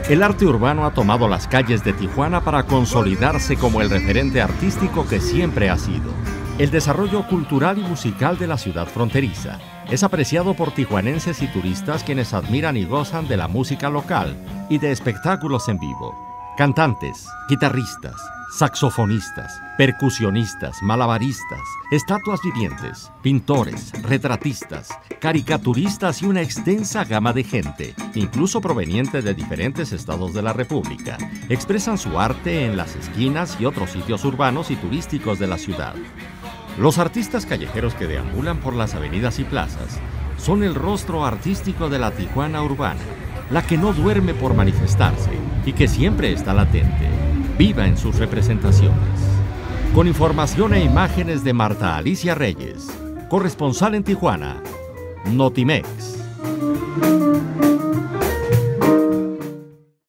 El arte urbano ha tomado las calles de Tijuana para consolidarse como el referente artístico que siempre ha sido. El desarrollo cultural y musical de la ciudad fronteriza es apreciado por tijuanenses y turistas quienes admiran y gozan de la música local y de espectáculos en vivo. Cantantes, guitarristas, saxofonistas, percusionistas, malabaristas, estatuas vivientes, pintores, retratistas, caricaturistas y una extensa gama de gente, incluso proveniente de diferentes estados de la República, expresan su arte en las esquinas y otros sitios urbanos y turísticos de la ciudad. Los artistas callejeros que deambulan por las avenidas y plazas son el rostro artístico de la Tijuana urbana, la que no duerme por manifestarse y que siempre está latente, viva en sus representaciones. Con información e imágenes de Marta Alicia Reyes, corresponsal en Tijuana, Notimex.